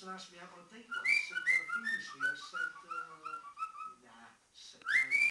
person asked me out on a date once, and previously I said,